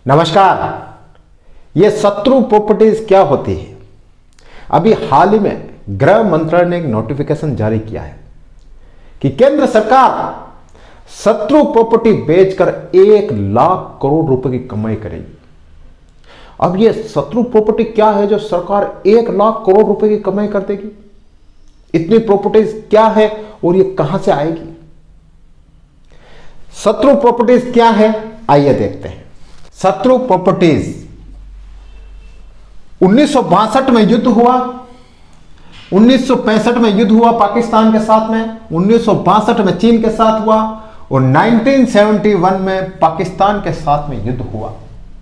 नमस्कार। ये शत्रु प्रॉपर्टीज क्या होती है? अभी हाल ही में गृह मंत्रालय ने एक नोटिफिकेशन जारी किया है कि केंद्र सरकार शत्रु प्रॉपर्टी बेचकर 1 लाख करोड़ रुपए की कमाई करेगी। अब ये शत्रु प्रॉपर्टी क्या है जो सरकार 1 लाख करोड़ रुपए की कमाई कर देगी? इतनी प्रॉपर्टीज क्या है और ये कहां से आएगी? शत्रु प्रॉपर्टीज क्या है, आइए देखते हैं। शत्रु प्रॉपर्टीज 1962 में युद्ध हुआ, 1965 में युद्ध हुआ पाकिस्तान के साथ में, 1962 में चीन के साथ हुआ और 1971 में पाकिस्तान के साथ में युद्ध हुआ।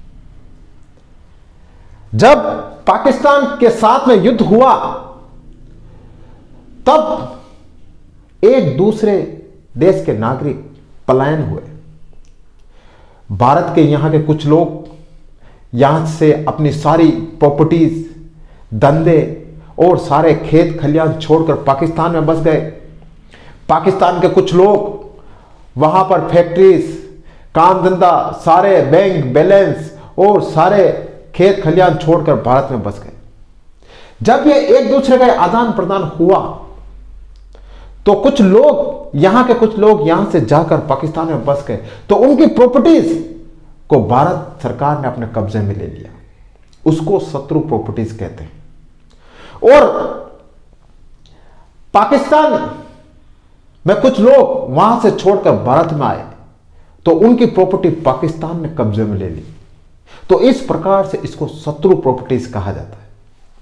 जब पाकिस्तान के साथ में युद्ध हुआ तब एक दूसरे देश के नागरिक पलायन हुए। भारत के यहां के कुछ लोग यहां से अपनी सारी प्रॉपर्टीज, धंधे और सारे खेत खलियान छोड़कर पाकिस्तान में बस गए। पाकिस्तान के कुछ लोग वहां पर फैक्ट्रीज, काम धंधा, सारे बैंक बैलेंस और सारे खेत खलियान छोड़कर भारत में बस गए। जब ये एक दूसरे का आदान प्रदान हुआ तो कुछ लोग यहां से जाकर पाकिस्तान में बस गए, तो उनकी प्रॉपर्टीज को भारत सरकार ने अपने कब्जे में ले लिया। उसको शत्रु प्रॉपर्टीज कहते हैं। और पाकिस्तान में कुछ लोग वहां से छोड़कर भारत में आए तो उनकी प्रॉपर्टी पाकिस्तान ने कब्जे में ले ली। तो इस प्रकार से इसको शत्रु प्रॉपर्टीज कहा जाता है।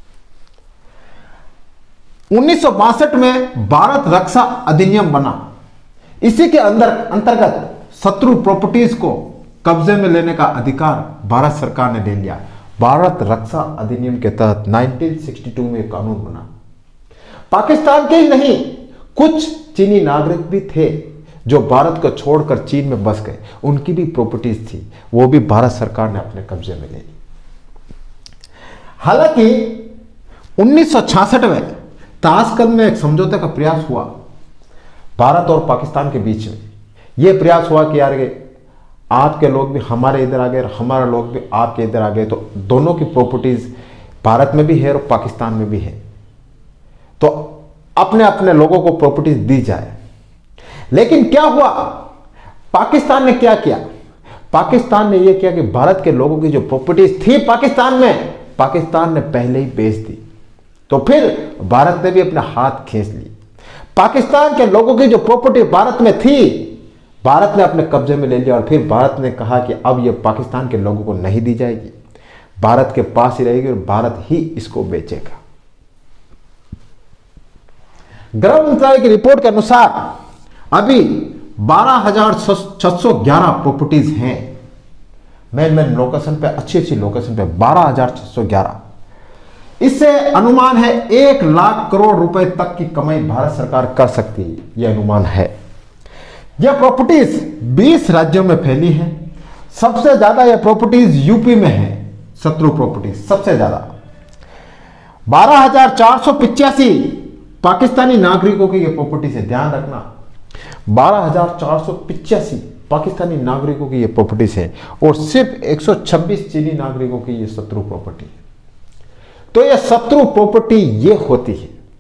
1962 में भारत रक्षा अधिनियम बना। इसी के अंतर्गत शत्रु प्रॉपर्टीज को कब्जे में लेने का अधिकार भारत सरकार ने ले लिया। भारत रक्षा अधिनियम के तहत 1962 में कानून बना। पाकिस्तान के ही नहीं, कुछ चीनी नागरिक भी थे जो भारत को छोड़कर चीन में बस गए। उनकी भी प्रॉपर्टीज थी, वो भी भारत सरकार ने अपने कब्जे में ले ली। हालांकि 1966 में ताशकंद में एक समझौते का प्रयास हुआ भारत और पाकिस्तान के बीच में। यह प्रयास हुआ कि यार आपके लोग भी हमारे इधर आ गए और हमारे लोग भी आपके इधर आ गए, तो दोनों की प्रॉपर्टीज भारत में भी है और पाकिस्तान में भी है, तो अपने अपने लोगों को प्रॉपर्टीज दी जाए। लेकिन क्या हुआ, पाकिस्तान ने क्या किया? पाकिस्तान ने यह किया कि भारत के लोगों की जो प्रॉपर्टीज थी पाकिस्तान में, पाकिस्तान ने पहले ही बेच दी। तो फिर भारत ने भी अपना हाथ खींच ली। पाकिस्तान के लोगों की जो प्रॉपर्टी भारत में थी, भारत ने अपने कब्जे में ले लिया और फिर भारत ने कहा कि अब यह पाकिस्तान के लोगों को नहीं दी जाएगी, भारत के पास ही रहेगी और भारत ही इसको बेचेगा। गृह मंत्रालय की रिपोर्ट के अनुसार अभी 12,611 प्रॉपर्टीज हैं। मेन लोकेशन पे, अच्छी लोकेशन पे 12,611। इससे अनुमान है 1 लाख करोड़ रुपए तक की कमाई भारत सरकार कर सकती है, यह अनुमान है। यह प्रॉपर्टीज 20 राज्यों में फैली है। सबसे ज्यादा यह प्रॉपर्टीज यूपी में है। शत्रु प्रॉपर्टीज सबसे ज्यादा 12,485 पाकिस्तानी नागरिकों की यह प्रॉपर्टीज है। ध्यान रखना, 12,485 पाकिस्तानी नागरिकों की यह प्रॉपर्टीज है और सिर्फ 126 चीनी नागरिकों की यह शत्रु प्रॉपर्टी है। तो यह शत्रु प्रॉपर्टी ये होती है।